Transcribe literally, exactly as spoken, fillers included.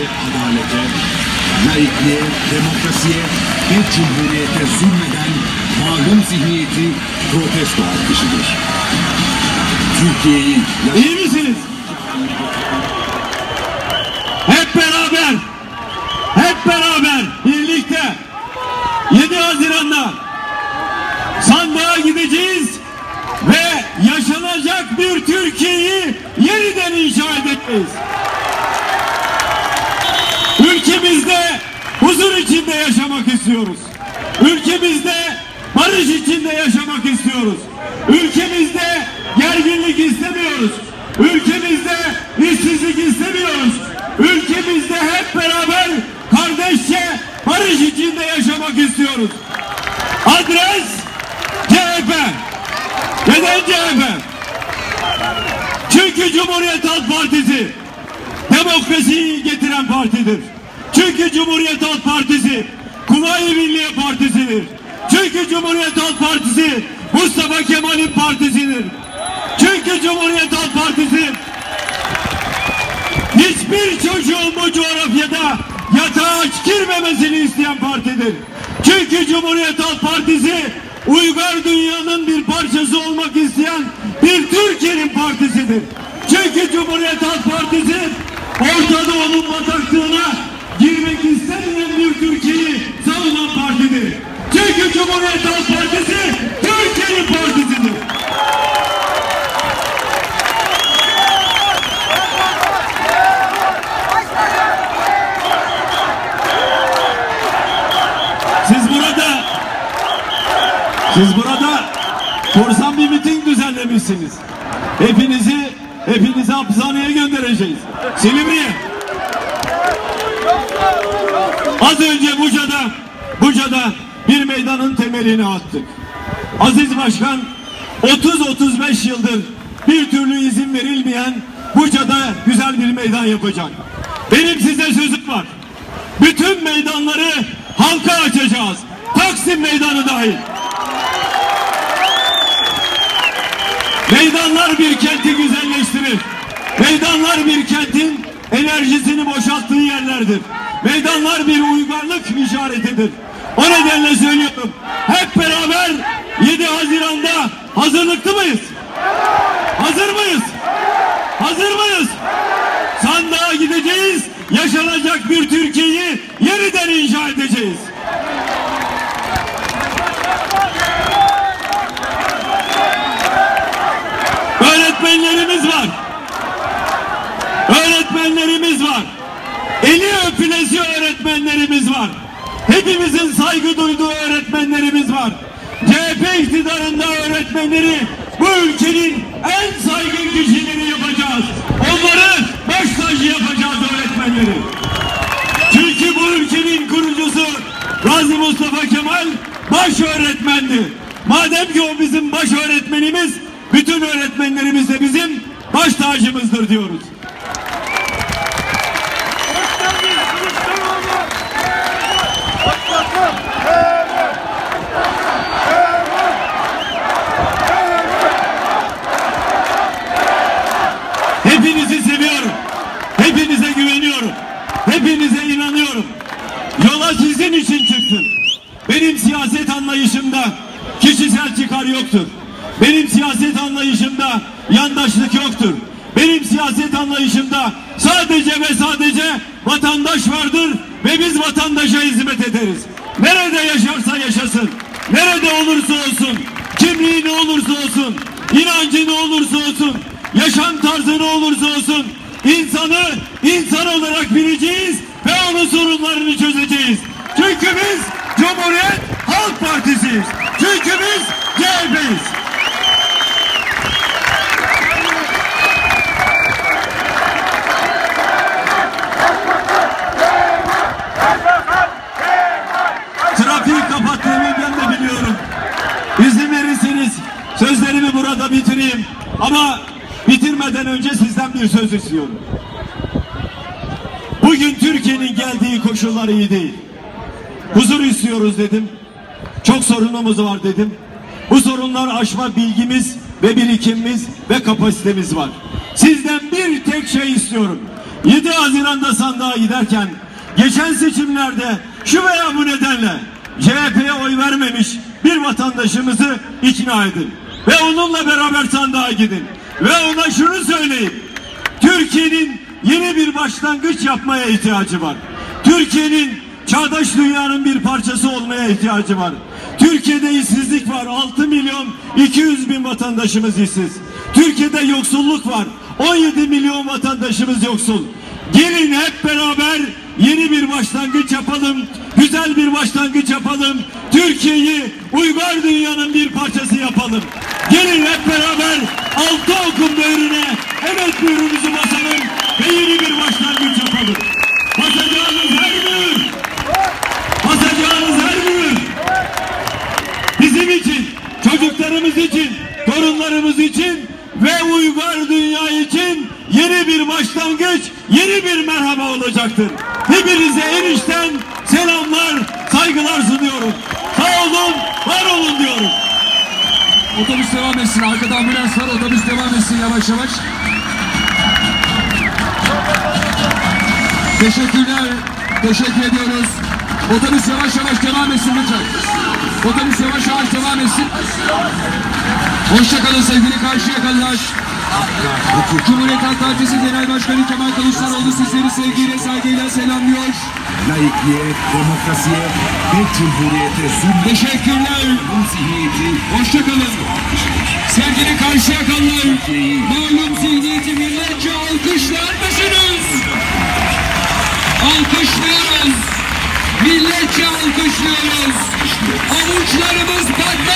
ve adalete, laikliğe, demokrasiye ve cumhuriyete zulmeden malum zihniyeti protesto alkışıdır. Türkiye'yi... İyi misiniz? Hep beraber, hep beraber birlikte yedi Haziran'da sandığa gideceğiz ve yaşanacak bir Türkiye'yi yeniden inşa edeceğiz. Ülkemizde huzur içinde yaşamak istiyoruz. Ülkemizde barış içinde yaşamak istiyoruz. Ülkemizde gerginlik istemiyoruz. Ülkemizde işsizlik istemiyoruz. Ülkemizde hep beraber kardeşçe barış içinde yaşamak istiyoruz. Adres C H P. Neden C H P? Çünkü Cumhuriyet Halk Partisi demokrasiyi getiren partidir. Çünkü Cumhuriyet Halk Partisi Kuvayi Milliye Partisi'dir. Çünkü Cumhuriyet Halk Partisi Mustafa Kemal'in partisidir. Çünkü Cumhuriyet Halk Partisi hiçbir çocuğun bu coğrafyada yatağa aç girmemesini isteyen partidir. Çünkü Cumhuriyet Halk Partisi uygar dünyanın bir parçası olmak isteyen bir Türkiye'nin partisidir. Çünkü Cumhuriyet Halk Partisi Orta Doğu'nun bataklığına girmek istemeyen bir Türkiye'yi savunan partidir. Çünkü Cumhuriyet Halk Partisi Türkiye'nin partisidir. Siz burada siz burada korsan bir miting düzenlemişsiniz. Hepinizi hepinizi hapishaneye göndereceğiz. Silivri'ye. Az önce Buca'da Buca'da bir meydanın temelini attık. Aziz Başkan otuz otuz beş yıldır bir türlü izin verilmeyen Buca'da güzel bir meydan yapacak. Benim size sözüm var. Bütün meydanları halka açacağız. Taksim Meydanı dahil. Meydanlar bir kenti güzelleştirir. Meydanlar bir kentin enerjisini boşalttığı yerlerdir. Meydanlar bir uygarlık işaretidir. O nedenle söylüyorum. Hep beraber yedi Haziran'da hazırlıklı mıyız? Hazır mıyız? Hazır mıyız? Sandığa gideceğiz. Yaşanacak bir Türkiye'yi yeniden inşa edeceğiz. Öğretmenlerimiz var. Öğretmenlerimiz var. Eli öpülesi öğretmenlerimiz var. Hepimizin saygı duyduğu öğretmenlerimiz var. C H P iktidarında öğretmenleri bu ülkenin en saygın kişileri yapacağız. Onları baş tacı yapacağız öğretmenleri. Çünkü bu ülkenin kurucusu Gazi Mustafa Kemal baş öğretmendi. Madem ki o bizim baş öğretmenimiz, bütün öğretmenlerimiz de bizim baş tacımızdır diyoruz. Hepinizi seviyorum. Hepinize güveniyorum. Hepinize inanıyorum. Yola sizin için çıktım. Benim siyaset anlayışımda kişisel çıkar yoktur. Benim siyaset anlayışımda yandaşlık yoktur. Benim siyaset anlayışımda sadece ve sadece vatandaş vardır ve biz vatandaşa hizmet ederiz. Nerede yaşarsa yaşasın, nerede olursa olsun, kimliği ne olursa olsun, inancı ne olursa olsun, yaşam tarzı ne olursa olsun, insanı insan olarak bileceğiz ve onun sorunlarını çözeceğiz. Çünkü biz Cumhuriyet Halk Partisi'yiz. Çünkü biz C H P'yiz. Trafiği kapattığımı ben de biliyorum. İzin verirseniz sözlerimi burada bitireyim. Ama bitirmeden önce sizden bir söz istiyorum. Bugün Türkiye'nin geldiği koşullar iyi değil. Huzur istiyoruz dedim. Çok sorunumuz var dedim. Bu sorunları aşma bilgimiz ve birikimimiz ve kapasitemiz var. Sizden bir tek şey istiyorum. yedi Haziran'da sandığa giderken geçen seçimlerde şu veya bu nedenle C H P'ye oy vermemiş bir vatandaşımızı ikna edin ve onunla beraber sandığa gidin ve ona şunu söyleyin: Türkiye'nin yeni bir başlangıç yapmaya ihtiyacı var. Türkiye'nin çağdaş dünyanın bir parçası olmaya ihtiyacı var. Türkiye'de işsizlik var. altı milyon iki yüz bin vatandaşımız işsiz. Türkiye'de yoksulluk var. on yedi milyon vatandaşımız yoksul. Gelin hep beraber yeni bir başlangıç yapalım. Güzel bir başlangıç yapalım. Türkiye'yi uygar dünyanın bir parçası yapalım. Gelin hep beraber altı okun böğrüne evet buyruğumuzu basalım ve yeni bir başlangıç yapalım. Basacağınız her gün, basacağınız her gün bizim için, çocuklarımız için, torunlarımız için ve uygar dünya için yeni bir başlangıç, yeni bir merhaba olacaktır. Hepinize en içten selamlar, saygılar sunuyorum. Sağ olun, var olun diyorum. Otobüs devam etsin. Arkada ambulans var. Otobüs devam etsin yavaş yavaş. Teşekkürler. Teşekkür ediyoruz. Otobüs yavaş yavaş devam etsin lütfen. Otobüs yavaş yavaş devam etsin. Hoşçakalın sevgili Karşıyakalılar. Cumhuriyet Halk Partisi Genel Başkanı Kemal Kılıçdaroğlu sizleri sevgiyle, saygıyla selamlıyor. Laikliğe, demokrasiye ve cumhuriyete zulmet. Teşekkürler. Zihniyeti. Hoşçakalın. Sevgili Karşıyakalılar, malum zihniyeti milletçe alkışlar mısınız? Alkışlıyoruz. Milletçe alkışlıyoruz. Avuçlarımız patlar.